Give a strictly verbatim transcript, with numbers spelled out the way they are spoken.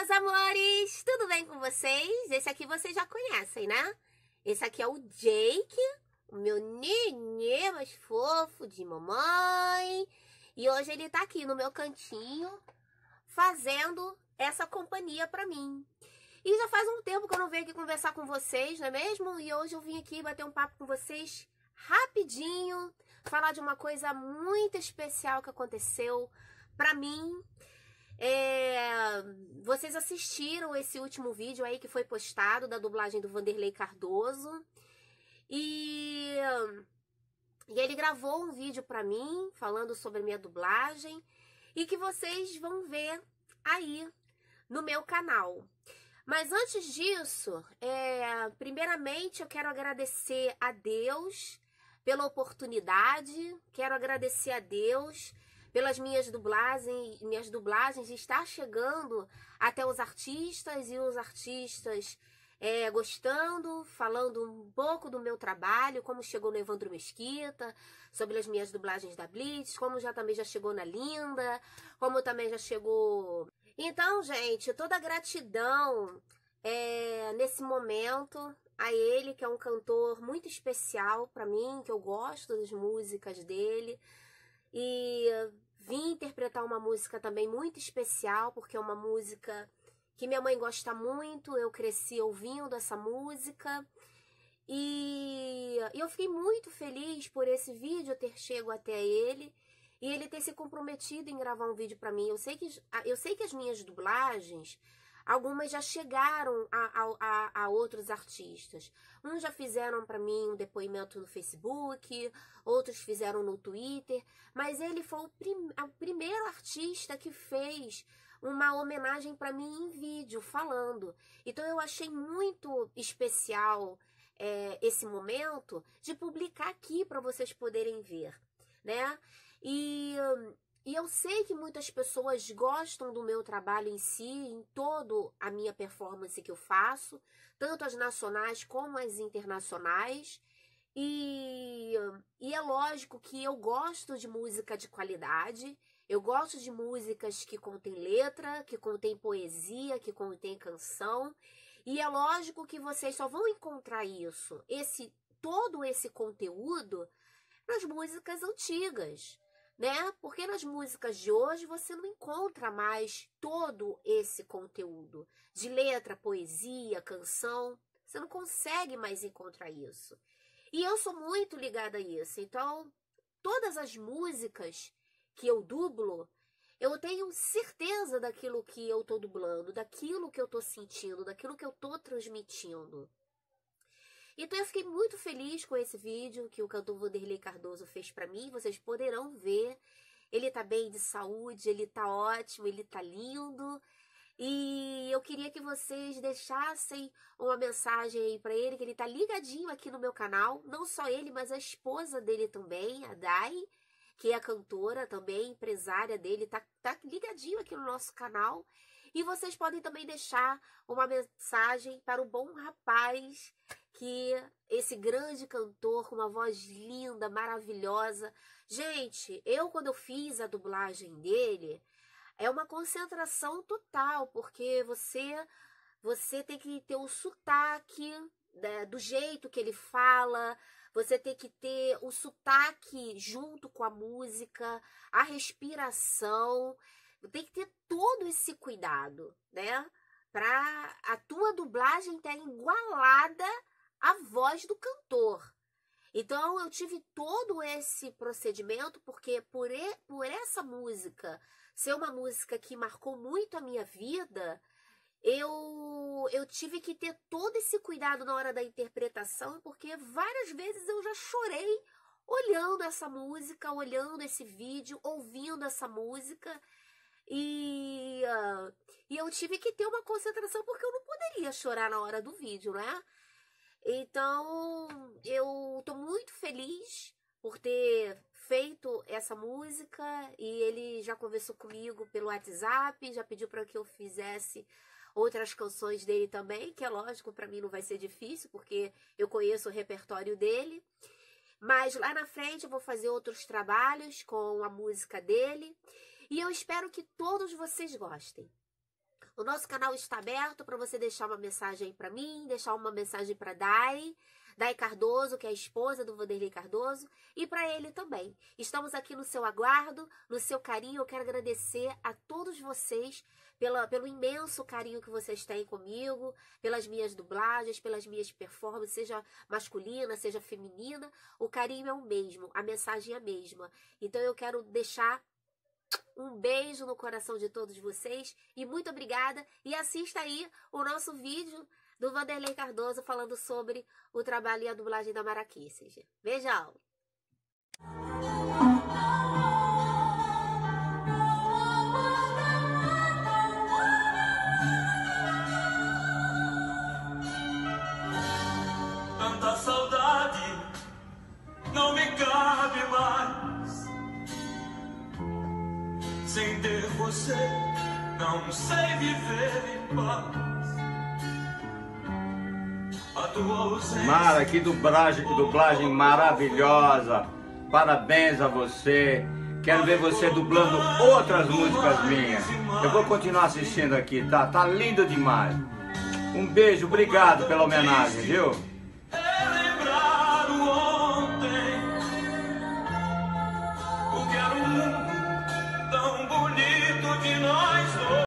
meus amores! Tudo bem com vocês? Esse aqui vocês já conhecem, né? Esse aqui é o Jake, o meu nenê mais fofo de mamãe. E hoje ele tá aqui no meu cantinho, fazendo essa companhia pra mim. E já faz um tempo que eu não venho aqui conversar com vocês, não é mesmo? E hoje eu vim aqui bater um papo com vocês rapidinho, falar de uma coisa muito especial que aconteceu pra mim. É, vocês assistiram esse último vídeo aí que foi postado da dublagem do Vanderlei Cardoso e, e ele gravou um vídeo pra mim falando sobre a minha dublagem e que vocês vão ver aí no meu canal. Mas antes disso, é, primeiramente eu quero agradecer a Deus pela oportunidade, quero agradecer a Deus pelas minhas dublagens, minhas dublagens está chegando até os artistas e os artistas é, gostando, falando um pouco do meu trabalho, como chegou no Evandro Mesquita, sobre as minhas dublagens da Blitz, como já também já chegou na Linda, como também já chegou. Então, gente, toda a gratidão é, nesse momento a ele, que é um cantor muito especial para mim, que eu gosto das músicas dele. E vim interpretar uma música também muito especial, porque é uma música que minha mãe gosta muito, eu cresci ouvindo essa música. E eu fiquei muito feliz por esse vídeo ter chegado até ele e ele ter se comprometido em gravar um vídeo para mim. Eu sei que, eu sei que as minhas dublagens, algumas já chegaram a, a, a outros artistas. Uns já fizeram para mim um depoimento no Facebook, outros fizeram no Twitter, mas ele foi o, prim, o primeiro artista que fez uma homenagem para mim em vídeo, falando. Então eu achei muito especial é, esse momento de publicar aqui para vocês poderem ver, né? E... E eu sei que muitas pessoas gostam do meu trabalho em si, em toda a minha performance que eu faço, tanto as nacionais como as internacionais. E, e é lógico que eu gosto de música de qualidade, eu gosto de músicas que contêm letra, que contêm poesia, que contêm canção. E é lógico que vocês só vão encontrar isso, esse, todo esse conteúdo, nas músicas antigas. Né? Porque nas músicas de hoje você não encontra mais todo esse conteúdo de letra, poesia, canção. Você não consegue mais encontrar isso. E eu sou muito ligada a isso. Então, todas as músicas que eu dublo, eu tenho certeza daquilo que eu tô dublando, daquilo que eu tô sentindo, daquilo que eu tô transmitindo. Então eu fiquei muito feliz com esse vídeo que o cantor Vanderlei Cardoso fez pra mim. Vocês poderão ver. Ele tá bem de saúde, ele tá ótimo, ele tá lindo. E eu queria que vocês deixassem uma mensagem aí pra ele, que ele tá ligadinho aqui no meu canal. Não só ele, mas a esposa dele também, a Dai, que é a cantora também, empresária dele, tá, tá ligadinho aqui no nosso canal. E vocês podem também deixar uma mensagem para o bom rapaz, que esse grande cantor com uma voz linda, maravilhosa. Gente, eu quando eu fiz a dublagem dele, é uma concentração total, porque você, você tem que ter o sotaque, né, do jeito que ele fala, você tem que ter o sotaque junto com a música, a respiração. Tem que ter todo esse cuidado, né? Para a tua dublagem estar igualada à voz do cantor. Então, eu tive todo esse procedimento, porque por, e, por essa música ser uma música que marcou muito a minha vida, eu, eu tive que ter todo esse cuidado na hora da interpretação, porque várias vezes eu já chorei olhando essa música, olhando esse vídeo, ouvindo essa música. E, uh, e eu tive que ter uma concentração porque eu não poderia chorar na hora do vídeo, né? Então, eu tô muito feliz por ter feito essa música e ele já conversou comigo pelo WhatsApp, já pediu para que eu fizesse outras canções dele também, que é lógico, para mim não vai ser difícil, porque eu conheço o repertório dele. Mas lá na frente eu vou fazer outros trabalhos com a música dele. E eu espero que todos vocês gostem. O nosso canal está aberto para você deixar uma mensagem para mim, deixar uma mensagem para Dai, Dai Cardoso, que é a esposa do Vanderlei Cardoso, e para ele também. Estamos aqui no seu aguardo, no seu carinho. Eu quero agradecer a todos vocês pela, pelo imenso carinho que vocês têm comigo, pelas minhas dublagens, pelas minhas performances, seja masculina, seja feminina. O carinho é o mesmo, a mensagem é a mesma. Então eu quero deixar um beijo no coração de todos vocês e muito obrigada. E assista aí o nosso vídeo do Vanderlei Cardoso falando sobre o trabalho e a dublagem da Maraquices. Beijão! Tanta saudade não me cabe mais. Sem ter você, não sei viver em paz. A tua ausência... Mara, que dublagem, que dublagem maravilhosa. Parabéns a você. Quero ver você dublando outras músicas minhas. Eu vou continuar assistindo aqui, tá? Tá lindo demais. Um beijo, obrigado pela homenagem, viu?